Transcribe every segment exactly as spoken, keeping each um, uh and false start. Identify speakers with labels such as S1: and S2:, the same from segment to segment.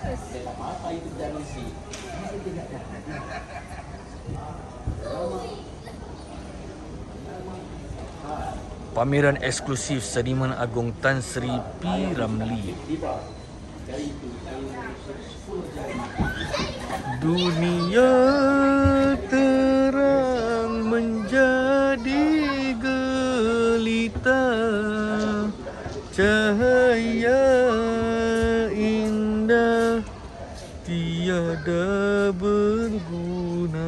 S1: Apa itu dari si?
S2: Pameran eksklusif Seniman Agung Tan Sri P. Ramlee. Dunia terang menjadi gelita, cahaya indah tiada berguna.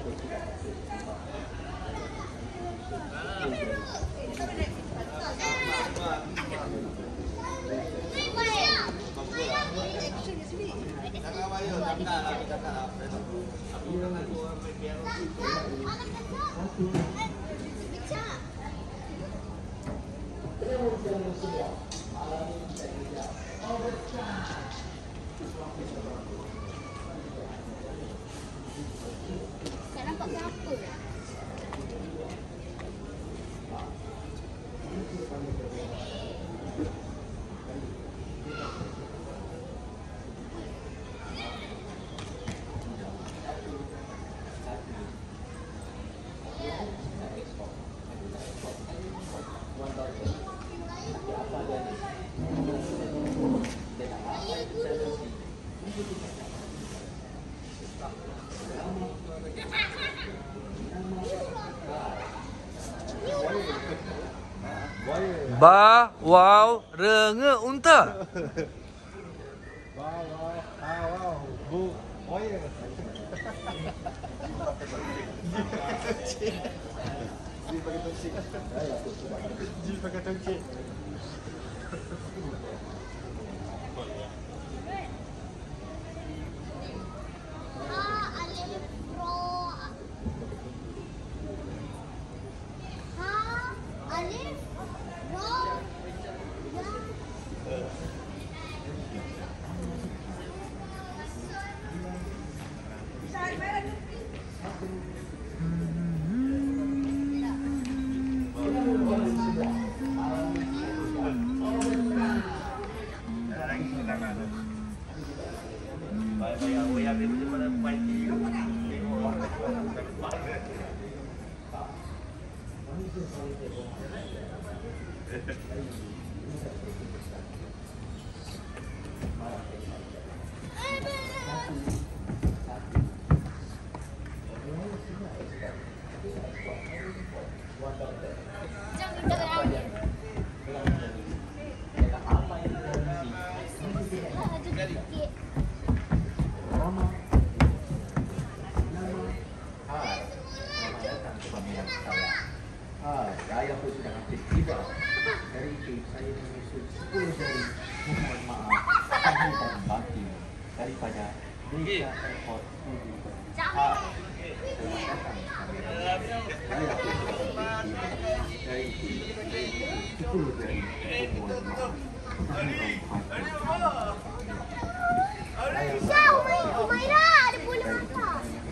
S3: Tak nampak apa?
S2: Ba, wow, renge unta.
S4: Wow, wow, ah, wow, bu, boya. Ji pakai toksik. Ji pakai toksik.
S1: Raya pun sudah hampir tiba. Dari itu saya menyusul sepuluh jari mohon maaf kami dan batin daripada Desa Airport Studio. Selamat datang kami. Raya pun sudah hampir tiba. Dari itu sepuluh jari mohon maaf kami dan batin.
S3: Syah, Umairah, ada bola mata.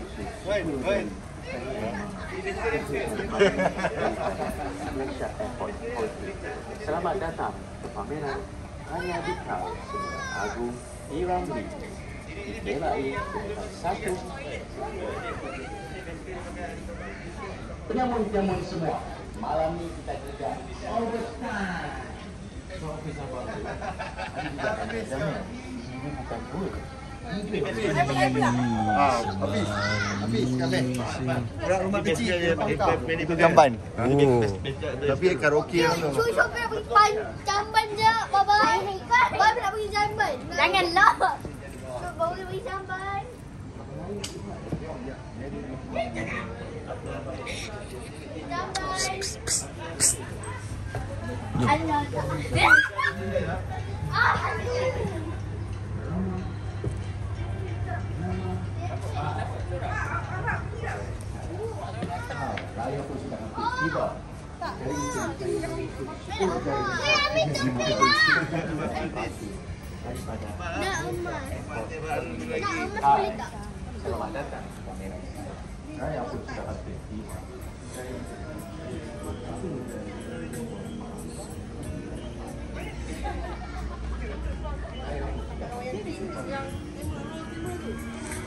S1: Malaysia Airport Outlet. Selamat datang ke pameran Hanya Dikau Seniman Agung P. Ramlee. Dibelai dengan satu. Penyamun-penyamun semua, malam ni kita juga overtime. So, Hafiz Abang tu, ada juga ada jaman. Ini bukan gol.
S4: Ah, habis. Habis sekali. Orang rumah kecil itu jamban.
S2: Oh.
S4: Tapi karaoke kan tu.
S3: Cuy, siapa nak pergi jamban je, bye-bye. Bye nak pergi jamban. Janganlah. Baru nak pergi jamban. Jamban. Allah. Ah.
S1: Raya pun sudah hampir tiba. Dari itu sepuluh jari daripada
S3: Nak emas. Nak emas
S1: Hai,
S3: boleh tak?
S1: selamat datang ke pameran. Raya pun sudah hampir tiba. Dari itu sepuluh jari. Raya pun sudah hampir tiba.
S3: yang lima roll lima tu.